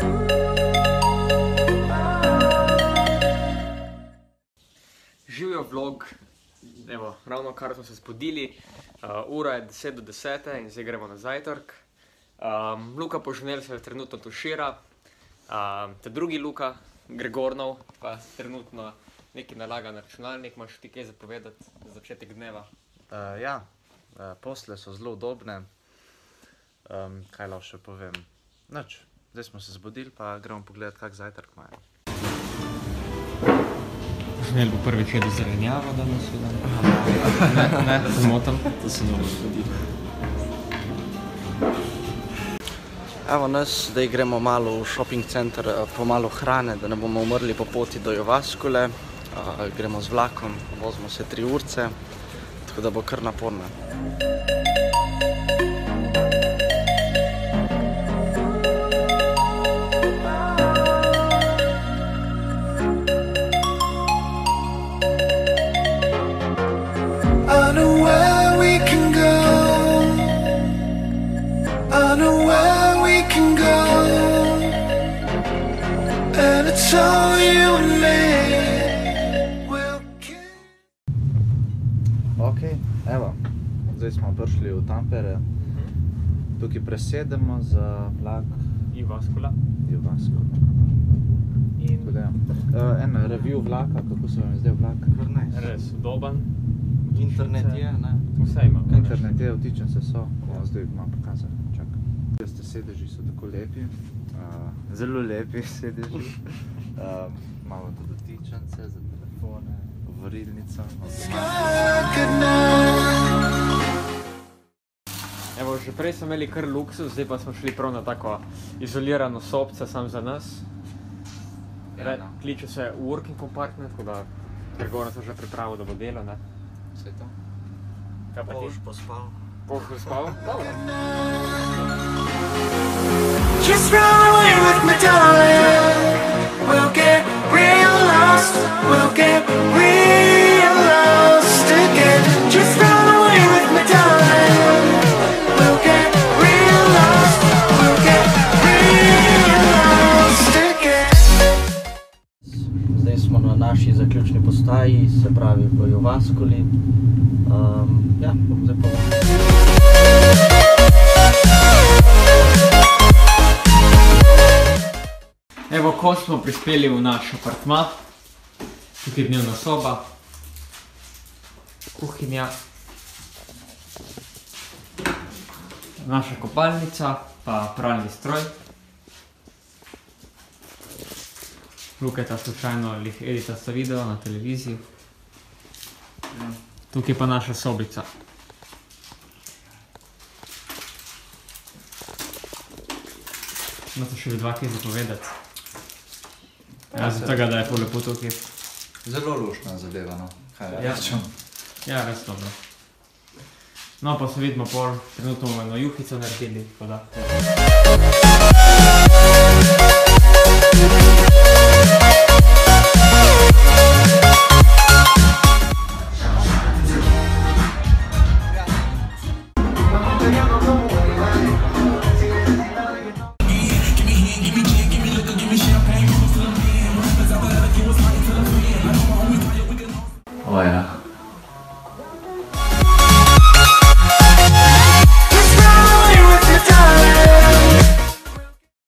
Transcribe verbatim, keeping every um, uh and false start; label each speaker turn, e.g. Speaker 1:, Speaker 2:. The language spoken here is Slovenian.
Speaker 1: Živijo vlog, evo, ravno kar smo se zbudili, uh, ura je deset do desete in zdaj gremo na zajtrk. Um, Luka Požunel se trenutno tušira, um, te drugi Luka, Gregornov, pa trenutno nekaj nalaga na računalnik. Imaš ti kaj zapovedati za začetek dneva?
Speaker 2: Uh, ja, uh, posle so zelo udobne. Um, kaj lahko še povem? Nič, zdaj smo se zbudili, pa gremo pogledati, kak zajtrk imajo.
Speaker 1: Požunel bo prvič jedel zelenjavo danes v dan. Ne, ne, zmotam.
Speaker 3: To se ne bo zgodilo.
Speaker 4: Evo nas, zdaj gremo malo v shopping center po malo hrane, da ne bomo umrli po poti do Jovaskule. Uh, gremo z vlakom, vozimo se tri urce, tako da bo kar naporno.
Speaker 2: Ok, evo, zdaj smo prišli v Tampere. Tukaj presedemo za vlak
Speaker 1: Jovaskula.
Speaker 2: Jovaskula.
Speaker 1: In
Speaker 2: uh, en review vlaka, kako se vam je zdaj vlak?
Speaker 4: Kar nice.
Speaker 1: res udoben.
Speaker 4: Internet je, ne?
Speaker 1: Vse ima.
Speaker 2: Internet je, vtičnice so. Ja, zdaj imam pokazati, čakaj. Tiste sedeži so tako lepi, uh, zelo lepi sedeži. Uh, imamo tudi vtičnice za telefone, varilnico.
Speaker 1: Evo, že prej smo imeli kar luksus, zdaj pa smo šli prav na tako izolirano sobce sam za nas.
Speaker 2: Ja, no.
Speaker 1: Kliče se working compartment, tako da Gregor sem že pripravil, da bo delo, ne?
Speaker 2: Vse to?
Speaker 1: Kaj pa ti?
Speaker 4: Boš pospal.
Speaker 1: Boš pospal? Dobro.
Speaker 5: Just run away with me, darling. We'll get real lost. We'll get real lost again. Just run away with me, darling. We'll get real lost. We'll get real lost again.
Speaker 4: Zdaj smo na naši zaključni postaji, se pravi v Jovaskuli. Um, ja, zdaj pa bomo.
Speaker 1: Evo, ko smo prispeli v naš apartma, tukaj je dnevna soba, kuhinja, naša kopalnica, pa pralni stroj. Luketa slučajno lih edita sta video na televiziji. Tukaj je pa naša sobica. Imate še dva kaj zapovedati? Ja, za tega, da je pol lepo tukaj.
Speaker 2: Zelo luštna zadeva, no. Kaj rečem?
Speaker 1: Ja, res dobro. No, pa se vidimo pol, trenutno bomo eno juhico naredili, tako da.